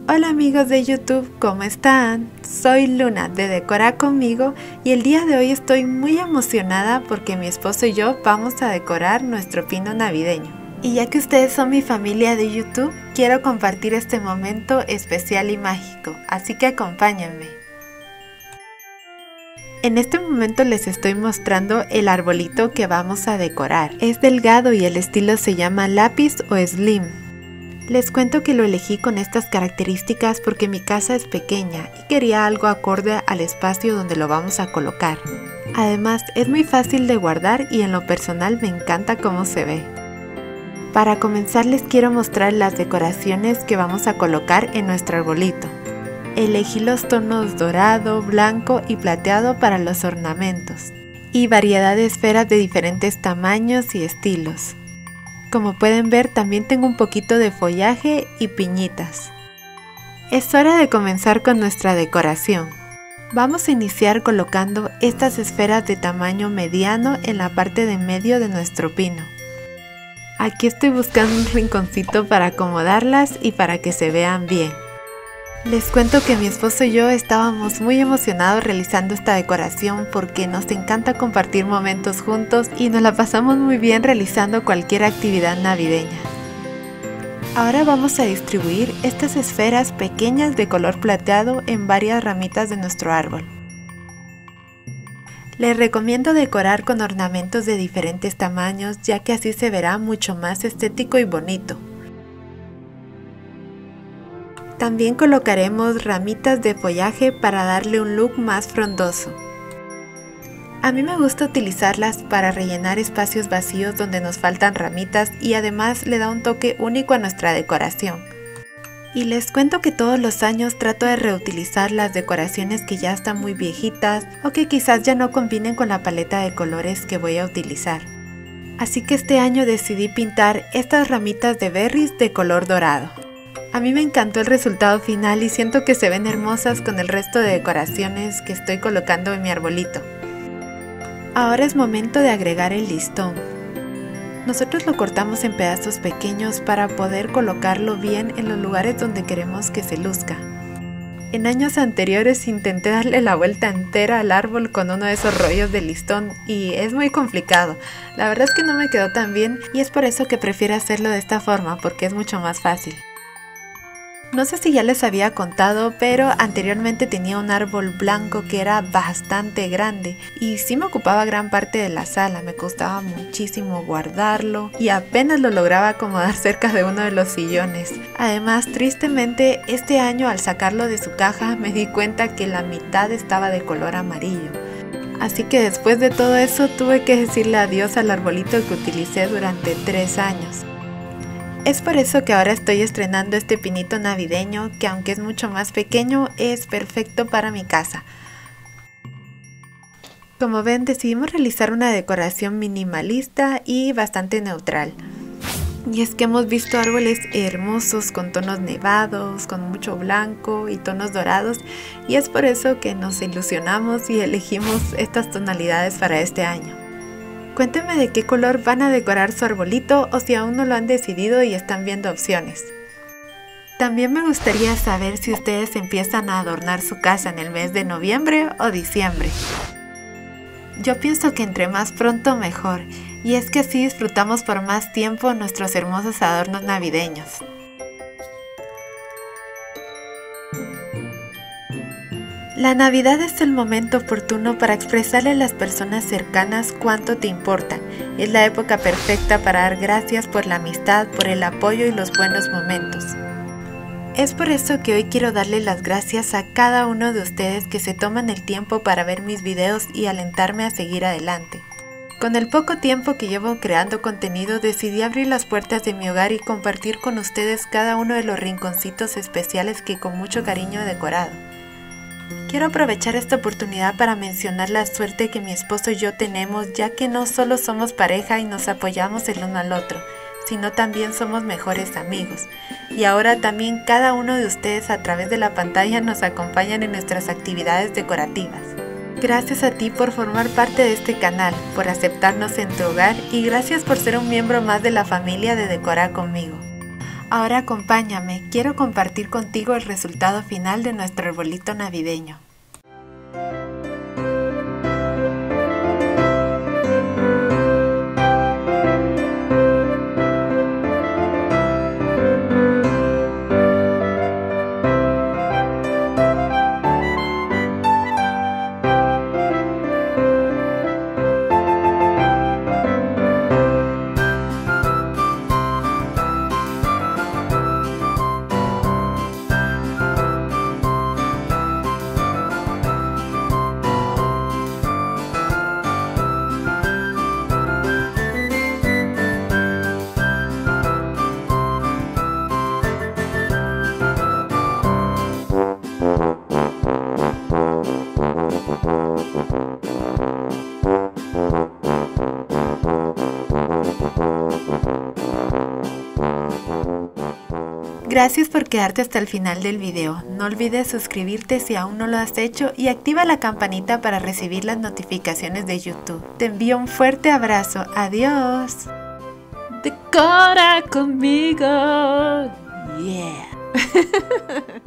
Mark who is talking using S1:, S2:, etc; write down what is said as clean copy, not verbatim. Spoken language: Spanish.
S1: Hola amigos de YouTube, ¿cómo están? Soy Luna de Decora Conmigo y el día de hoy estoy muy emocionada porque mi esposo y yo vamos a decorar nuestro pino navideño. Y ya que ustedes son mi familia de YouTube, quiero compartir este momento especial y mágico, así que acompáñenme. En este momento les estoy mostrando el arbolito que vamos a decorar. Es delgado y el estilo se llama lápiz o slim. Les cuento que lo elegí con estas características porque mi casa es pequeña y quería algo acorde al espacio donde lo vamos a colocar. Además, es muy fácil de guardar y en lo personal me encanta cómo se ve. Para comenzar les quiero mostrar las decoraciones que vamos a colocar en nuestro arbolito. Elegí los tonos dorado, blanco y plateado para los ornamentos y variedad de esferas de diferentes tamaños y estilos. Como pueden ver, también tengo un poquito de follaje y piñitas. Es hora de comenzar con nuestra decoración. Vamos a iniciar colocando estas esferas de tamaño mediano en la parte de medio de nuestro pino. Aquí estoy buscando un rinconcito para acomodarlas y para que se vean bien. Les cuento que mi esposo y yo estábamos muy emocionados realizando esta decoración porque nos encanta compartir momentos juntos y nos la pasamos muy bien realizando cualquier actividad navideña. Ahora vamos a distribuir estas esferas pequeñas de color plateado en varias ramitas de nuestro árbol. Les recomiendo decorar con ornamentos de diferentes tamaños ya que así se verá mucho más estético y bonito. También colocaremos ramitas de follaje para darle un look más frondoso. A mí me gusta utilizarlas para rellenar espacios vacíos donde nos faltan ramitas y además le da un toque único a nuestra decoración. Y les cuento que todos los años trato de reutilizar las decoraciones que ya están muy viejitas o que quizás ya no combinen con la paleta de colores que voy a utilizar. Así que este año decidí pintar estas ramitas de berries de color dorado. A mí me encantó el resultado final y siento que se ven hermosas con el resto de decoraciones que estoy colocando en mi arbolito. Ahora es momento de agregar el listón. Nosotros lo cortamos en pedazos pequeños para poder colocarlo bien en los lugares donde queremos que se luzca. En años anteriores intenté darle la vuelta entera al árbol con uno de esos rollos de listón y es muy complicado. La verdad es que no me quedó tan bien y es por eso que prefiero hacerlo de esta forma porque es mucho más fácil. No sé si ya les había contado, pero anteriormente tenía un árbol blanco que era bastante grande y sí me ocupaba gran parte de la sala, me costaba muchísimo guardarlo y apenas lo lograba acomodar cerca de uno de los sillones. Además, tristemente, este año al sacarlo de su caja me di cuenta que la mitad estaba de color amarillo. Así que después de todo eso tuve que decirle adiós al arbolito que utilicé durante 3 años. Es por eso que ahora estoy estrenando este pinito navideño que aunque es mucho más pequeño es perfecto para mi casa. Como ven, decidimos realizar una decoración minimalista y bastante neutral. Y es que hemos visto árboles hermosos con tonos nevados, con mucho blanco y tonos dorados y es por eso que nos ilusionamos y elegimos estas tonalidades para este año. Cuéntenme de qué color van a decorar su arbolito o si aún no lo han decidido y están viendo opciones. También me gustaría saber si ustedes empiezan a adornar su casa en el mes de noviembre o diciembre. Yo pienso que entre más pronto mejor, y es que así disfrutamos por más tiempo nuestros hermosos adornos navideños. La Navidad es el momento oportuno para expresarle a las personas cercanas cuánto te importan. Es la época perfecta para dar gracias por la amistad, por el apoyo y los buenos momentos. Es por eso que hoy quiero darle las gracias a cada uno de ustedes que se toman el tiempo para ver mis videos y alentarme a seguir adelante. Con el poco tiempo que llevo creando contenido, decidí abrir las puertas de mi hogar y compartir con ustedes cada uno de los rinconcitos especiales que con mucho cariño he decorado. Quiero aprovechar esta oportunidad para mencionar la suerte que mi esposo y yo tenemos, ya que no solo somos pareja y nos apoyamos el uno al otro, sino también somos mejores amigos. Y ahora también cada uno de ustedes a través de la pantalla nos acompañan en nuestras actividades decorativas. Gracias a ti por formar parte de este canal, por aceptarnos en tu hogar y gracias por ser un miembro más de la familia de Decora Conmigo. Ahora acompáñame, quiero compartir contigo el resultado final de nuestro arbolito navideño. Gracias por quedarte hasta el final del video. No olvides suscribirte si aún no lo has hecho y activa la campanita para recibir las notificaciones de YouTube. Te envío un fuerte abrazo. Adiós. Decora conmigo. Yeah.